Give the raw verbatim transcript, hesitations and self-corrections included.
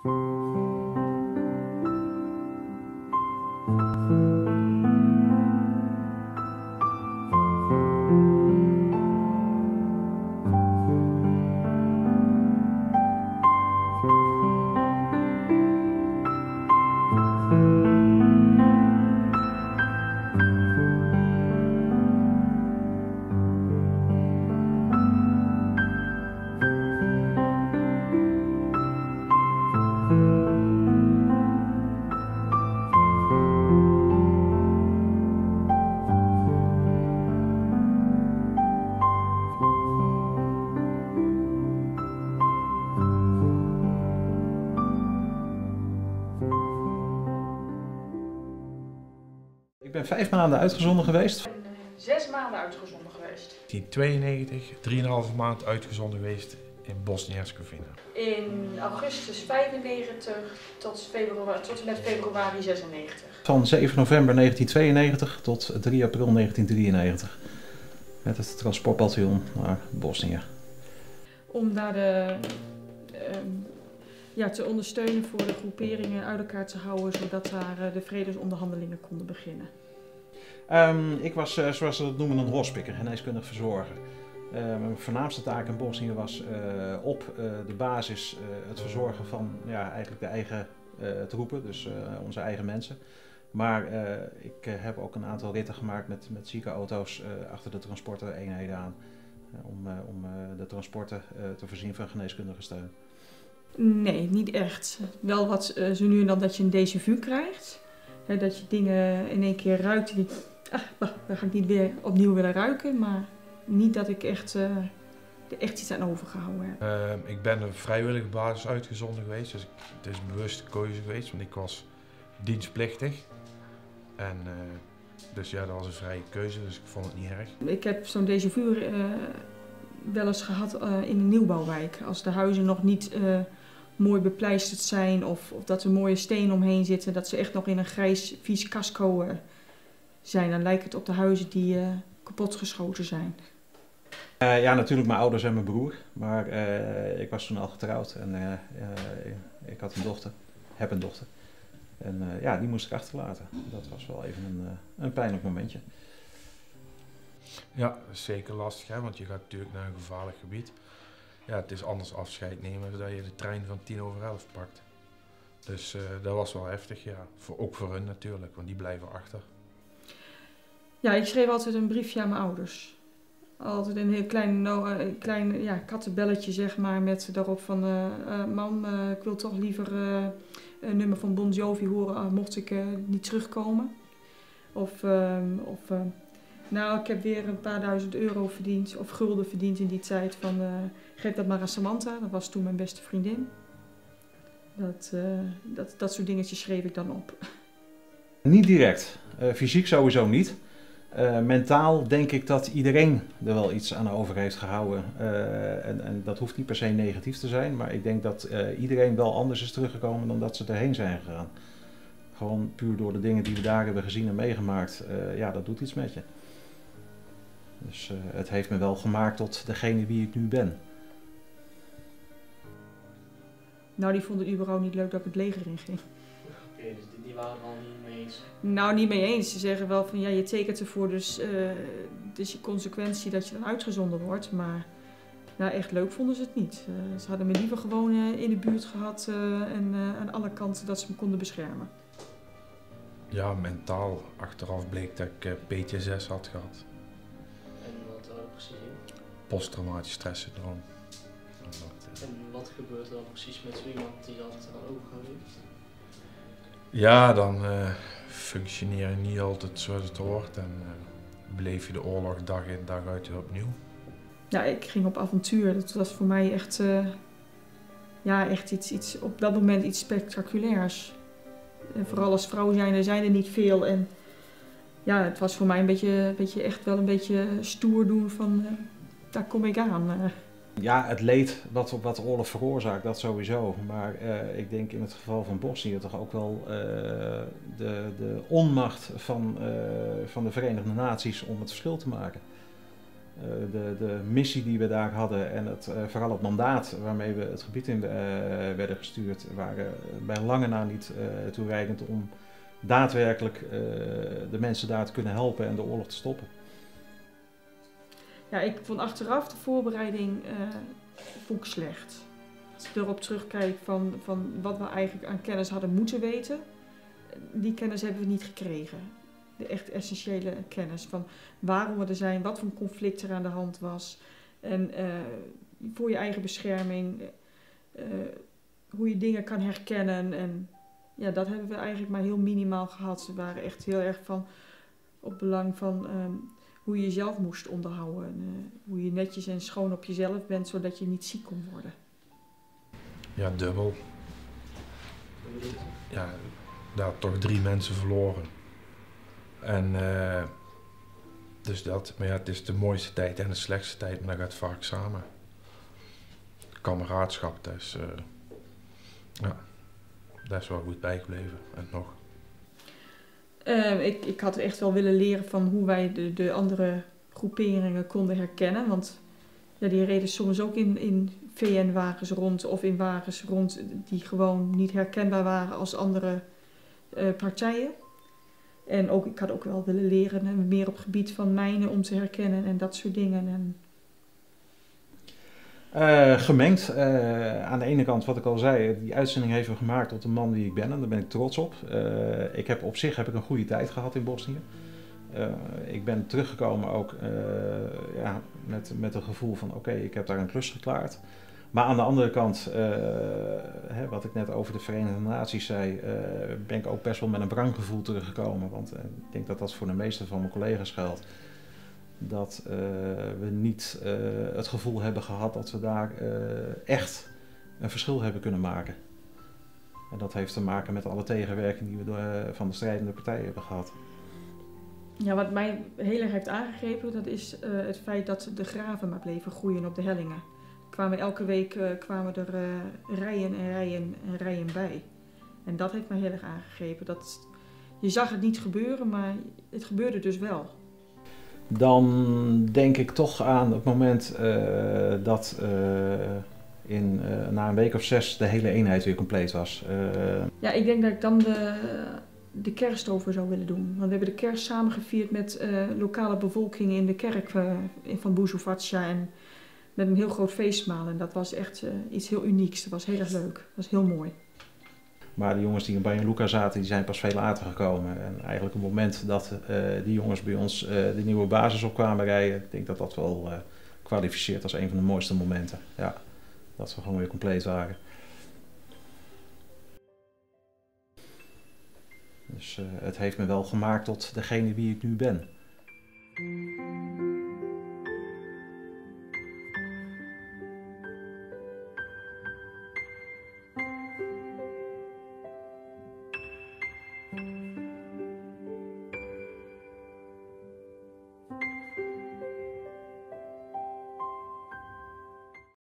Ik ben vijf maanden uitgezonden geweest. Ik ben zes maanden uitgezonden geweest. In tweeënnegentig, drieënhalve maand uitgezonden geweest in Bosnië-Herzegovina. In augustus vijfennegentig tot, februari, tot en met februari zesennegentig. Van zeven november negentienhonderdtweeënnegentig tot drie april negentiendrieënnegentig. Met het transportbataljon naar Bosnië. Om daar de, um, ja, te ondersteunen voor de groeperingen uit elkaar te houden, zodat daar uh, de vredesonderhandelingen konden beginnen. Um, ik was, uh, zoals ze dat noemen, een hospikker, geneeskundig verzorger. Uh, mijn voornaamste taak in Bosnië was uh, op uh, de basis uh, het verzorgen van ja, eigenlijk de eigen uh, troepen, dus uh, onze eigen mensen. Maar uh, ik uh, heb ook een aantal ritten gemaakt met, met ziekenauto's uh, achter de transportereenheden aan. Uh, om uh, om uh, de transporten uh, te voorzien van geneeskundige steun. Nee, niet echt. Wel wat uh, zo nu en dan dat je een déjà vu krijgt. He, dat je dingen in één keer ruikt die, ah, dan ga ik niet weer opnieuw willen ruiken. Maar niet dat ik echt, uh, er echt iets aan overgehouden heb. Uh, ik ben op vrijwillige basis uitgezonden geweest, dus het is een bewuste keuze geweest, want ik was dienstplichtig. En, uh, dus ja, dat was een vrije keuze, dus ik vond het niet erg. Ik heb zo'n déjà vu uh, wel eens gehad uh, in een nieuwbouwwijk. Als de huizen nog niet uh, mooi bepleisterd zijn of, of dat er mooie stenen omheen zitten, dat ze echt nog in een grijs, vies casco uh, zijn. Dan lijkt het op de huizen die uh, kapotgeschoten zijn. Uh, ja, natuurlijk mijn ouders en mijn broer, maar uh, ik was toen al getrouwd en uh, uh, ik had een dochter, heb een dochter. En uh, ja, die moest ik achterlaten. Dat was wel even een, uh, een pijnlijk momentje. Ja, dat is zeker lastig, hè, want je gaat natuurlijk naar een gevaarlijk gebied. Ja, het is anders afscheid nemen dan je de trein van tien over elf pakt. Dus uh, dat was wel heftig, ja. Voor, ook voor hun natuurlijk, want die blijven achter. Ja, ik schreef altijd een briefje aan mijn ouders. Altijd een heel klein, no, een klein ja, kattenbelletje, zeg maar, met daarop van... Uh, uh, mam, uh, ik wil toch liever uh, een nummer van Bon Jovi horen, uh, mocht ik uh, niet terugkomen. Of, uh, of uh, nou, ik heb weer een paar duizend euro verdiend, of gulden verdiend in die tijd. Van, uh, geef dat maar aan Samantha, dat was toen mijn beste vriendin. Dat, uh, dat, dat soort dingetjes schreef ik dan op. Niet direct. Uh, fysiek sowieso niet. Uh, mentaal denk ik dat iedereen er wel iets aan over heeft gehouden. Uh, en, en dat hoeft niet per se negatief te zijn, maar ik denk dat uh, iedereen wel anders is teruggekomen dan dat ze erheen zijn gegaan. Gewoon puur door de dingen die we daar hebben gezien en meegemaakt. Uh, ja, dat doet iets met je. Dus uh, het heeft me wel gemaakt tot degene wie ik nu ben. Nou, die vonden het überhaupt niet leuk dat ik het leger in ging. Oké, okay, dus die waren er al niet mee eens? Nou, niet mee eens. Ze zeggen wel van ja, je tekent ervoor, dus uh, het is je consequentie dat je dan uitgezonden wordt. Maar nou, echt leuk vonden ze het niet. Uh, ze hadden me liever gewoon uh, in de buurt gehad uh, en uh, aan alle kanten dat ze me konden beschermen. Ja, mentaal. Achteraf bleek dat ik uh, P T S S had gehad. En wat houdt precies in? Posttraumatisch stresssyndroom. En wat gebeurt er dan precies met zo iemand die dat dan overgehouden heeft? Ja, dan uh, functioneer je niet altijd zoals het hoort en uh, beleef je de oorlog dag in dag uit weer opnieuw. Ja, ik ging op avontuur. Dat was voor mij echt, uh, ja, echt iets, iets, op dat moment iets spectaculairs. En vooral als vrouw zijn er, zijn er niet veel. En ja, het was voor mij een beetje, een beetje echt wel een beetje stoer doen van, uh, daar kom ik aan. Uh. Ja, het leed wat, wat de oorlog veroorzaakt, dat sowieso. Maar uh, ik denk in het geval van Bosnië toch ook wel uh, de, de onmacht van, uh, van de Verenigde Naties om het verschil te maken. de, de missie die we daar hadden en het, uh, vooral het mandaat waarmee we het gebied in uh, werden gestuurd, waren bij lange na niet uh, toereikend om daadwerkelijk uh, de mensen daar te kunnen helpen en de oorlog te stoppen. Ja, ik vond achteraf de voorbereiding uh, vond ik slecht. Als ik erop terugkijk van, van wat we eigenlijk aan kennis hadden moeten weten, die kennis hebben we niet gekregen. De echt essentiële kennis van waarom we er zijn, wat voor conflict er aan de hand was. En uh, voor je eigen bescherming, uh, hoe je dingen kan herkennen. En ja, dat hebben we eigenlijk maar heel minimaal gehad. We waren echt heel erg van op belang van um, hoe je jezelf moest onderhouden. En, uh, hoe je netjes en schoon op jezelf bent, zodat je niet ziek kon worden. Ja, dubbel. Ja, daar toch drie mensen verloren. En uh, dus dat, maar ja, het is de mooiste tijd en de slechtste tijd, maar dat gaat vaak samen. Kameraadschap, dat is, uh, ja, dat is wel goed bijgebleven en nog. Uh, ik, ik had echt wel willen leren van hoe wij de, de andere groeperingen konden herkennen, want ja, die reden soms ook in, in V N-wagens rond of in wagens rond die gewoon niet herkenbaar waren als andere uh, partijen. En ook, ik had ook wel willen leren, hè, meer op het gebied van mijnen om te herkennen en dat soort dingen. En... Uh, gemengd. Uh, aan de ene kant, wat ik al zei, die uitzending heeft me gemaakt tot de man die ik ben en daar ben ik trots op. Uh, ik heb op zich heb ik een goede tijd gehad in Bosnië. Uh, ik ben teruggekomen ook uh, ja, met, met een gevoel van oké, okay, ik heb daar een klus geklaard. Maar aan de andere kant, uh, hè, wat ik net over de Verenigde Naties zei, uh, ben ik ook best wel met een wranggevoel teruggekomen. Want uh, ik denk dat dat voor de meeste van mijn collega's geldt. Dat uh, we niet uh, het gevoel hebben gehad dat we daar uh, echt een verschil hebben kunnen maken. En dat heeft te maken met alle tegenwerking die we door, uh, van de strijdende partijen hebben gehad. Ja, wat mij heel erg heeft aangegrepen, dat is uh, het feit dat de graven maar bleven groeien op de hellingen. Kwamen elke week uh, kwamen er uh, rijen en rijen en rijen bij. En dat heeft mij heel erg aangegrepen. Dat, je zag het niet gebeuren, maar het gebeurde dus wel. Dan denk ik toch aan het moment uh, dat uh, in, uh, na een week of zes de hele eenheid weer compleet was. Uh... Ja, ik denk dat ik dan de, de kerst over zou willen doen. Want we hebben de kerst samen gevierd met uh, lokale bevolking in de kerk uh, van Buzovaca en met een heel groot feestmaal. En dat was echt uh, iets heel unieks. Dat was heel erg leuk. Dat was heel mooi. Maar de jongens die in Banja Luka zaten, die zijn pas veel later gekomen. En eigenlijk op het moment dat uh, die jongens bij ons uh, de nieuwe basis op kwamen rijden, ik denk dat dat wel uh, kwalificeert als een van de mooiste momenten. Ja, dat we gewoon weer compleet waren. Dus uh, het heeft me wel gemaakt tot degene wie ik nu ben.